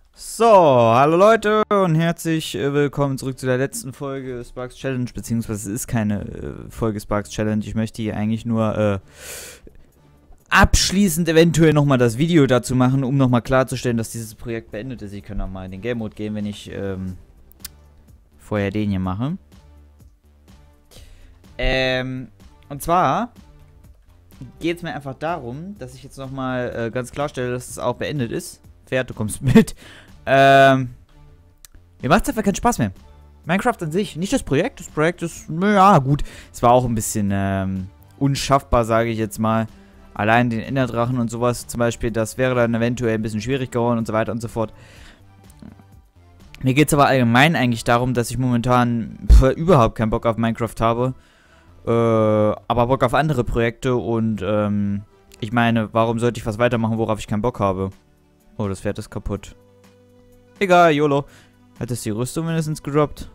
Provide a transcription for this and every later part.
So, hallo Leute und herzlich willkommen zurück zu der letzten Folge Sparks Challenge, beziehungsweise es ist keine Folge Sparks Challenge. Ich möchte hier eigentlich nur abschließend eventuell nochmal das Video dazu machen, um nochmal klarzustellen, dass dieses Projekt beendet ist. Ich kann nochmal in den Game Mode gehen, wenn ich vorher den hier mache. Und zwar geht es mir einfach darum, dass ich jetzt nochmal ganz klarstelle, dass es auch beendet ist. Pferd, du kommst mit. Mir macht es einfach keinen Spaß mehr. Minecraft an sich, nicht das Projekt. Das Projekt ist, naja, gut. Es war auch ein bisschen unschaffbar, sage ich jetzt mal. Allein den Enderdrachen und sowas zum Beispiel, das wäre dann eventuell ein bisschen schwierig geworden und so weiter und so fort. Mir geht es aber allgemein eigentlich darum, dass ich momentan überhaupt keinen Bock auf Minecraft habe. Aber Bock auf andere Projekte und ich meine, warum sollte ich was weitermachen, worauf ich keinen Bock habe? Oh, das Pferd ist kaputt. Egal, YOLO. Hat es die Rüstung mindestens gedroppt?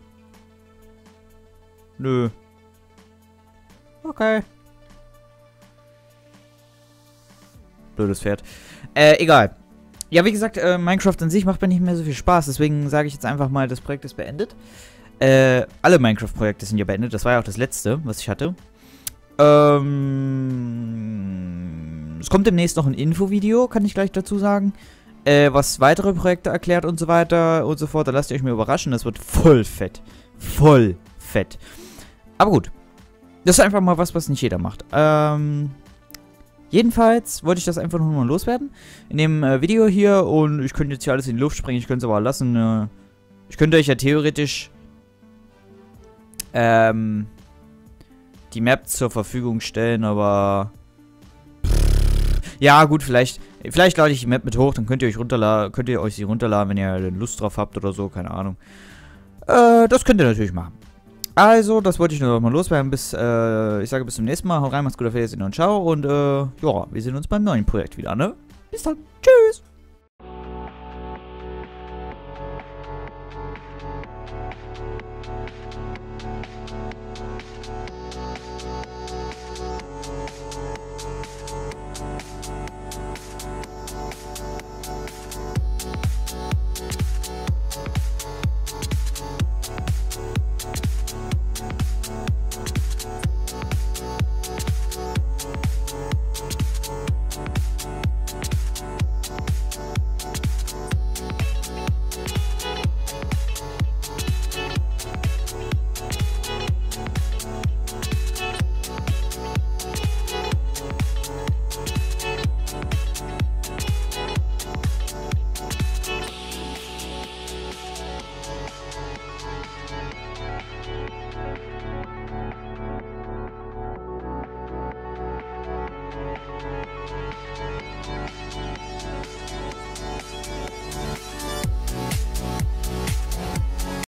Nö. Okay. Blödes Pferd. Egal. Ja, wie gesagt, Minecraft an sich macht mir nicht mehr so viel Spaß. Deswegen sage ich jetzt einfach mal, das Projekt ist beendet. Alle Minecraft-Projekte sind ja beendet. Das war ja auch das letzte, was ich hatte. Es kommt demnächst noch ein Infovideo, kann ich gleich dazu sagen. Was weitere Projekte erklärt und so weiter und so fort. Da lasst ihr euch mal überraschen. Das wird voll fett. Voll fett. Aber gut. Das ist einfach mal was nicht jeder macht. Jedenfalls wollte ich das einfach nur mal loswerden. In dem Video hier. Und ich könnte jetzt hier alles in die Luft sprengen. Ich könnte es aber lassen. Ich könnte euch ja theoretisch die Map zur Verfügung stellen. Aber ja, gut, vielleicht lade ich die Map mit hoch, dann könnt ihr euch sie runterladen, wenn ihr Lust drauf habt oder so, keine Ahnung. Das könnt ihr natürlich machen. Also, das wollte ich nur noch mal loswerden. Ich sage bis zum nächsten Mal. Haut rein, macht's gut, auf Wiedersehen und ciao. Und ja, wir sehen uns beim neuen Projekt wieder, ne? Bis dann. Tschüss.